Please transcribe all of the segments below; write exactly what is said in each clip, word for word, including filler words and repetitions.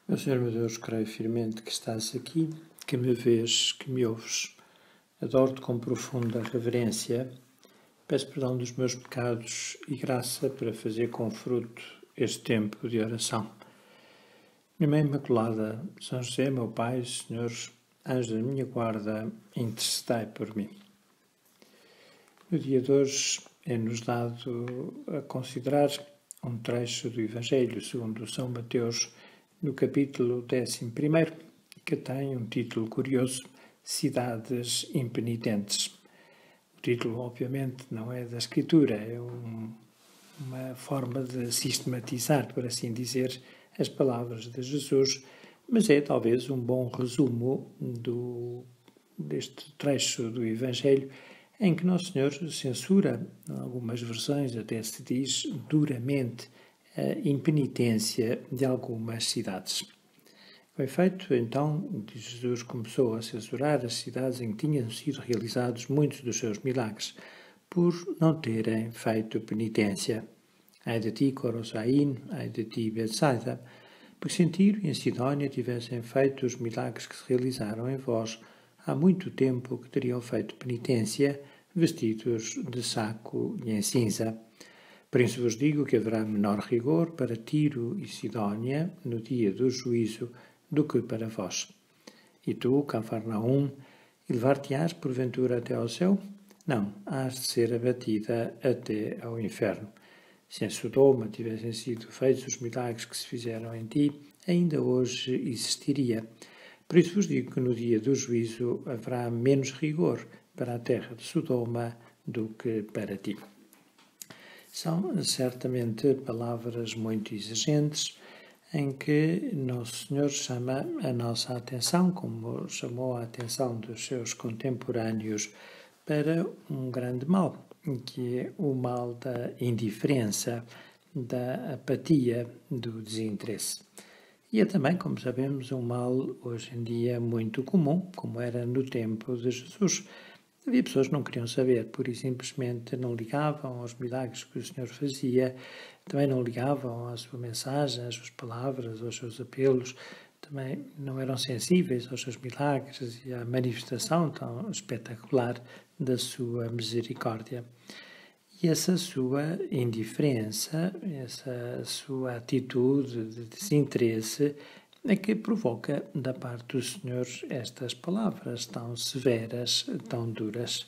Meu Senhor, meu Deus, creio firmemente que estás aqui, que me vês, que me ouves. Adoro-te com profunda reverência. Peço perdão dos meus pecados e graça para fazer com fruto este tempo de oração. Minha Mãe Imaculada, São José, meu Pai, Senhor, anjo da minha guarda, intercedei por mim. No dia de hoje é-nos dado a considerar um trecho do Evangelho segundo São Mateus, no capítulo décimo primeiro, que tem um título curioso, Cidades Impenitentes. O título, obviamente, não é da Escritura, é um, uma forma de sistematizar, por assim dizer, as palavras de Jesus, mas é talvez um bom resumo do, deste trecho do Evangelho, em que Nosso Senhor censura, em algumas versões até se diz duramente, a impenitência de algumas cidades. Com efeito, então, Jesus começou a censurar as cidades em que tinham sido realizados muitos dos seus milagres, por não terem feito penitência. Ai de ti, Corosaim, ai de ti, Betsaida, porque em Tiro e em Sidónia tivessem feito os milagres que se realizaram em vós, há muito tempo que teriam feito penitência, vestidos de saco e em cinza. Por isso vos digo que haverá menor rigor para Tiro e Sidónia no dia do juízo do que para vós. E tu, Cafarnaum, elevar-te-ás porventura até ao céu? Não, hás de ser abatida até ao inferno. Se em Sodoma tivessem sido feitos os milagres que se fizeram em ti, ainda hoje existiria. Por isso vos digo que no dia do juízo haverá menos rigor para a terra de Sodoma do que para ti. São certamente palavras muito exigentes em que Nosso Senhor chama a nossa atenção, como chamou a atenção dos seus contemporâneos, para um grande mal, que é o mal da indiferença, da apatia, do desinteresse. E é também, como sabemos, um mal hoje em dia muito comum, como era no tempo de Jesus. Havia pessoas que não queriam saber, pura e simplesmente não ligavam aos milagres que o Senhor fazia, também não ligavam à sua mensagem, às suas palavras, aos seus apelos, também não eram sensíveis aos seus milagres e à manifestação tão espetacular da sua misericórdia. E essa sua indiferença, essa sua atitude de desinteresse é que provoca da parte do Senhor estas palavras tão severas, tão duras.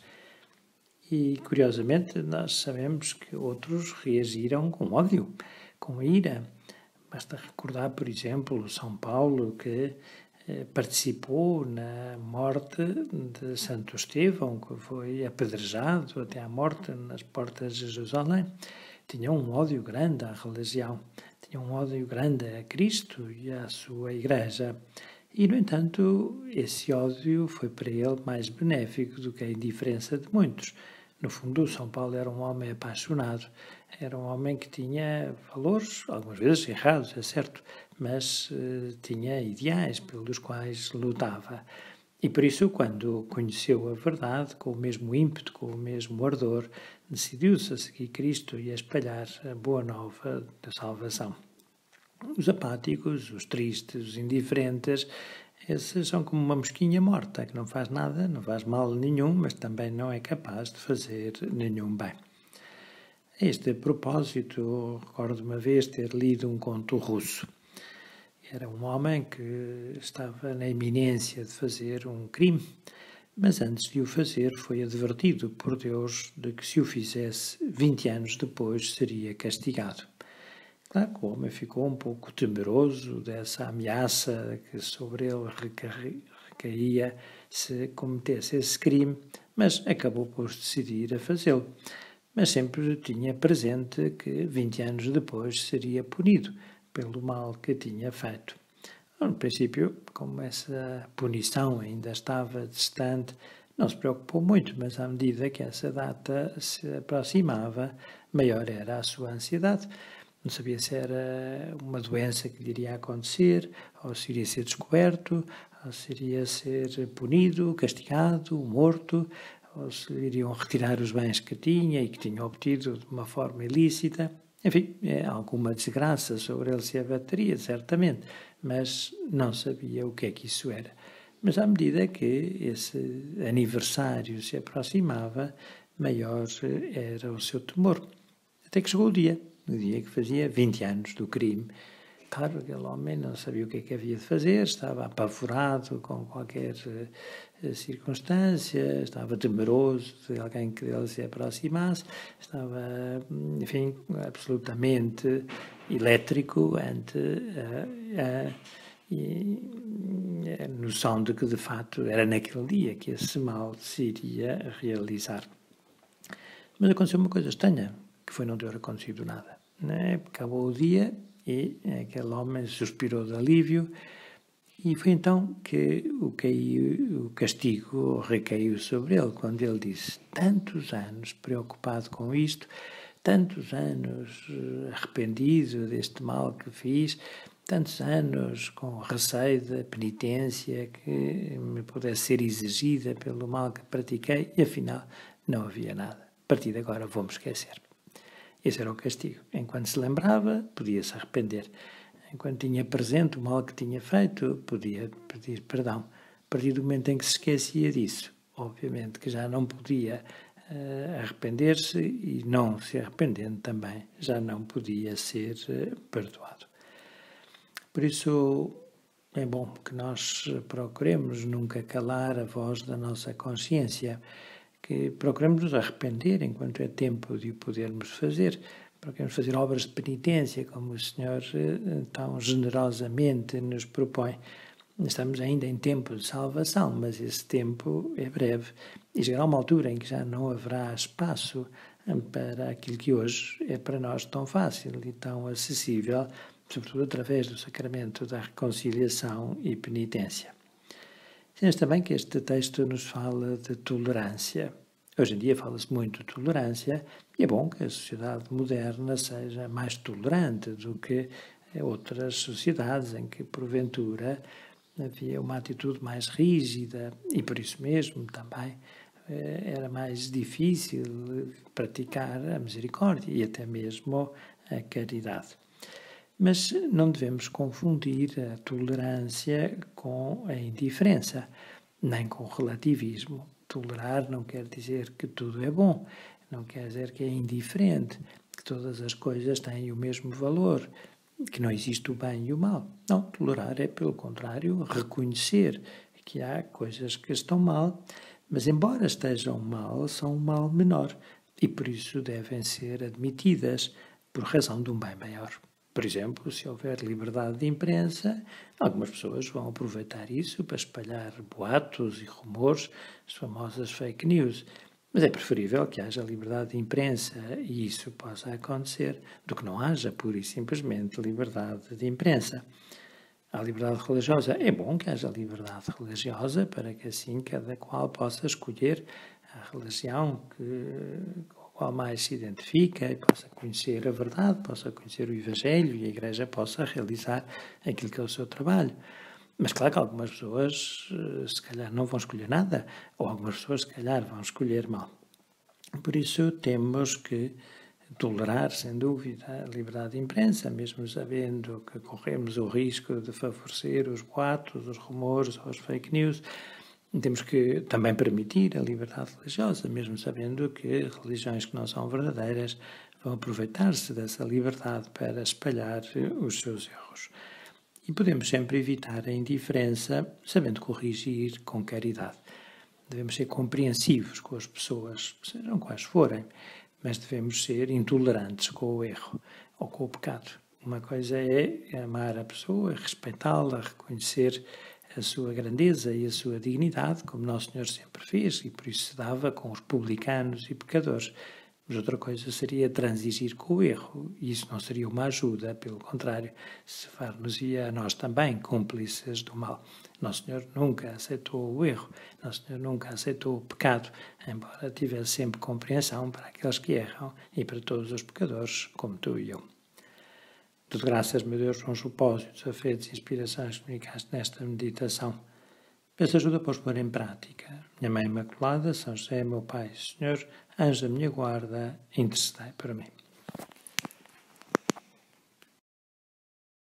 E, curiosamente, nós sabemos que outros reagiram com ódio, com ira. Basta recordar, por exemplo, São Paulo, que eh, participou na morte de Santo Estevão, que foi apedrejado até à morte nas portas de Jerusalém. Tinha um ódio grande à religião, tinha um ódio grande a Cristo e à sua Igreja. E, no entanto, esse ódio foi para ele mais benéfico do que a indiferença de muitos. No fundo, São Paulo era um homem apaixonado, era um homem que tinha valores, algumas vezes errados, é certo, mas uh, tinha ideais pelos quais lutava. E por isso, quando conheceu a verdade, com o mesmo ímpeto, com o mesmo ardor, decidiu-se a seguir Cristo e a espalhar a boa nova da salvação. Os apáticos, os tristes, os indiferentes, esses são como uma mosquinha morta, que não faz nada, não faz mal nenhum, mas também não é capaz de fazer nenhum bem. A este propósito, recordo uma vez ter lido um conto russo. Era um homem que estava na iminência de fazer um crime, mas antes de o fazer foi advertido por Deus de que se o fizesse, vinte anos depois seria castigado. Claro que o homem ficou um pouco temeroso dessa ameaça que sobre ele recaía se cometesse esse crime, mas acabou por decidir a fazê-lo. Mas sempre tinha presente que vinte anos depois seria punido pelo mal que tinha feito. No princípio, como essa punição ainda estava distante, não se preocupou muito, mas à medida que essa data se aproximava, maior era a sua ansiedade. Não sabia se era uma doença que lhe iria acontecer, ou se iria ser descoberto, ou se iria ser punido, castigado, morto, ou se iriam retirar os bens que tinha e que tinha obtido de uma forma ilícita. Enfim, alguma desgraça sobre ele se abateria, certamente, mas não sabia o que é que isso era. Mas à medida que esse aniversário se aproximava, maior era o seu temor. Até que chegou o dia, o dia que fazia vinte anos do crime. Claro, aquele homem não sabia o que é que havia de fazer, estava apavorado com qualquer uh, circunstância, estava temeroso de alguém que dele se aproximasse, estava, enfim, absolutamente elétrico ante a, a, a noção de que, de facto, era naquele dia que esse mal se iria realizar. Mas aconteceu uma coisa estranha, que foi não ter acontecido nada. Né? Acabou o dia e aquele homem suspirou de alívio e foi então que o, caiu, o castigo recaiu sobre ele, quando ele disse: tantos anos preocupado com isto, tantos anos arrependido deste mal que fiz, tantos anos com receio da penitência que me pudesse ser exigida pelo mal que pratiquei, e afinal não havia nada. A partir de agora vou-me esquecer. Esse era o castigo. Enquanto se lembrava, podia-se arrepender. Enquanto tinha presente o mal que tinha feito, podia pedir perdão. A partir do momento em que se esquecia disso, obviamente que já não podia uh, arrepender-se, e não se arrependendo também, já não podia ser uh, perdoado. Por isso, é bom que nós procuremos nunca calar a voz da nossa consciência, que procuremos nos arrepender enquanto é tempo de o podermos fazer. Procuremos fazer obras de penitência, como o Senhor tão generosamente nos propõe. Estamos ainda em tempo de salvação, mas esse tempo é breve e chegará uma altura em que já não haverá espaço para aquilo que hoje é para nós tão fácil e tão acessível, sobretudo através do sacramento da reconciliação e penitência. Sendo também que este texto nos fala de tolerância. Hoje em dia fala-se muito de tolerância e é bom que a sociedade moderna seja mais tolerante do que outras sociedades em que, porventura, havia uma atitude mais rígida e, por isso mesmo, também era mais difícil praticar a misericórdia e até mesmo a caridade. Mas não devemos confundir a tolerância com a indiferença, nem com o relativismo. Tolerar não quer dizer que tudo é bom, não quer dizer que é indiferente, que todas as coisas têm o mesmo valor, que não existe o bem e o mal. Não, tolerar é, pelo contrário, reconhecer que há coisas que estão mal, mas embora estejam mal, são um mal menor e por isso devem ser admitidas por razão de um bem maior. Por exemplo, se houver liberdade de imprensa, algumas pessoas vão aproveitar isso para espalhar boatos e rumores, as famosas fake news. Mas é preferível que haja liberdade de imprensa e isso possa acontecer, do que não haja pura e simplesmente liberdade de imprensa. A liberdade religiosa, é bom que haja liberdade religiosa para que assim cada qual possa escolher a religião que... qual mais se identifica e possa conhecer a verdade, possa conhecer o Evangelho e a Igreja possa realizar aquilo que é o seu trabalho. Mas claro que algumas pessoas se calhar não vão escolher nada, ou algumas pessoas se calhar vão escolher mal. Por isso temos que tolerar, sem dúvida, a liberdade de imprensa, mesmo sabendo que corremos o risco de favorecer os boatos, os rumores ou as fake news. Temos que também permitir a liberdade religiosa, mesmo sabendo que religiões que não são verdadeiras vão aproveitar-se dessa liberdade para espalhar os seus erros. E podemos sempre evitar a indiferença, sabendo corrigir com caridade. Devemos ser compreensivos com as pessoas, sejam quais forem, mas devemos ser intolerantes com o erro ou com o pecado. Uma coisa é amar a pessoa, respeitá-la, reconhecer a sua grandeza e a sua dignidade, como Nosso Senhor sempre fez, e por isso se dava com os publicanos e pecadores. Mas outra coisa seria transigir com o erro, e isso não seria uma ajuda, pelo contrário, se far-nos-ia a nós também cúmplices do mal. Nosso Senhor nunca aceitou o erro, Nosso Senhor nunca aceitou o pecado, embora tivesse sempre compreensão para aqueles que erram e para todos os pecadores, como tu e eu. Tudo graças, meu Deus, com os propósitos, afetos e inspirações que comunicaste nesta meditação. Peço ajuda para os pôr em prática. Minha Mãe Imaculada, São José, meu Pai, Senhor, anjo da minha guarda, intercedei por mim.